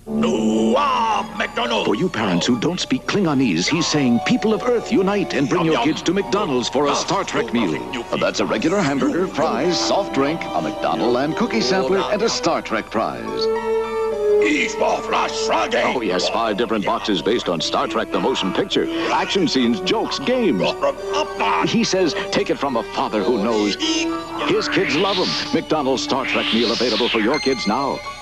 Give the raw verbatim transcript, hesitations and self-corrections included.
For you parents who don't speak Klingonese, he's saying, people of Earth, unite and bring your kids to McDonald's for a Star Trek meal. That's a regular hamburger, fries, soft drink, a McDonald and cookie sampler, and a Star Trek prize. Oh, yes, five different boxes based on Star Trek the Motion Picture. Action scenes, jokes, games. He says, take it from a father who knows. His kids love him. McDonald's Star Trek meal available for your kids now.